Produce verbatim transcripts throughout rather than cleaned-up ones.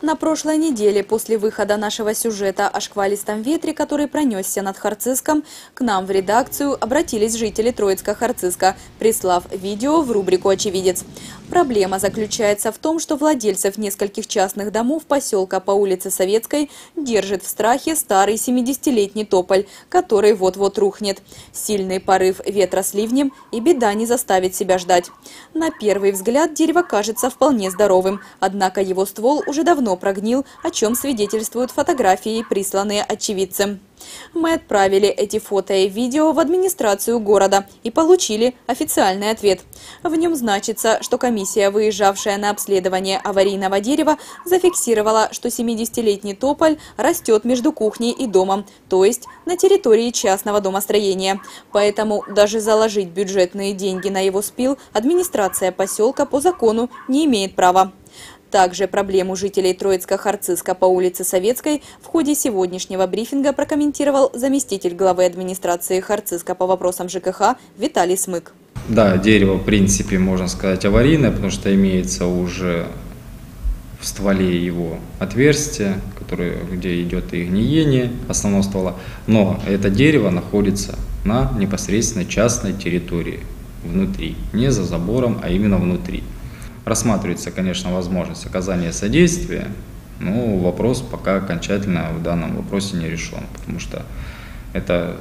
На прошлой неделе, после выхода нашего сюжета о шквалистом ветре, который пронесся над Харцизском, к нам в редакцию обратились жители Троицка-Харцизска, прислав видео в рубрику «Очевидец». Проблема заключается в том, что владельцев нескольких частных домов поселка по улице Советской держит в страхе старый семидесятилетний тополь, который вот-вот рухнет. Сильный порыв ветра с ливнем, и беда не заставит себя ждать. На первый взгляд дерево кажется вполне здоровым, однако его ствол уже давно прогнил, о чем свидетельствуют фотографии, присланные очевидцам. Мы отправили эти фото и видео в администрацию города и получили официальный ответ. В нем значится, что комиссия, выезжавшая на обследование аварийного дерева, зафиксировала, что семидесятилетний тополь растет между кухней и домом, то есть на территории частного домостроения. Поэтому даже заложить бюджетные деньги на его спил администрация поселка по закону не имеет права. Также проблему жителей Троицка-Харцизска по улице Советской в ходе сегодняшнего брифинга прокомментировал заместитель главы администрации Харцизска по вопросам ЖКХ Виталий Смык. Да, дерево, в принципе, можно сказать, аварийное, потому что имеется уже в стволе его отверстие, которое, где идет и гниение основного ствола. Но это дерево находится на непосредственно частной территории, внутри, не за забором, а именно внутри. Рассматривается, конечно, возможность оказания содействия, но вопрос пока окончательно в данном вопросе не решен, потому что это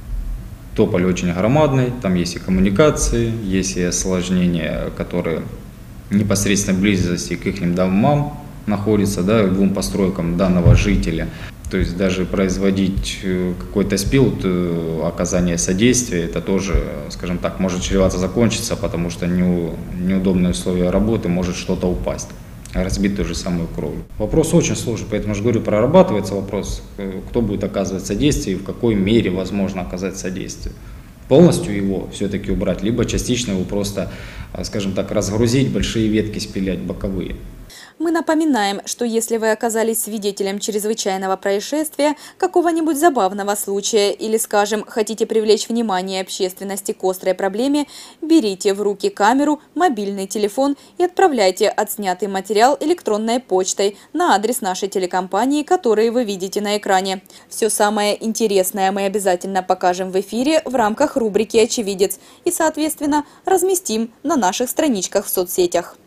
тополь очень громадный, там есть и коммуникации, есть и осложнения, которые непосредственно в близости к их домам находятся, да, к двум постройкам данного жителя. То есть даже производить какой-то спил, оказание содействия, это тоже, скажем так, может чревато закончиться, потому что неудобные условия работы, может что-то упасть, разбить ту же самую кровлю. Вопрос очень сложный, поэтому я же говорю, прорабатывается вопрос, кто будет оказывать содействие и в какой мере возможно оказать содействие. Полностью его все-таки убрать, либо частично его просто, скажем так, разгрузить, большие ветки спилять, боковые. Мы напоминаем, что если вы оказались свидетелем чрезвычайного происшествия, какого-нибудь забавного случая или, скажем, хотите привлечь внимание общественности к острой проблеме, берите в руки камеру, мобильный телефон и отправляйте отснятый материал электронной почтой на адрес нашей телекомпании, который вы видите на экране. Все самое интересное мы обязательно покажем в эфире в рамках рубрики «Очевидец» и, соответственно, разместим на наших страничках в соцсетях.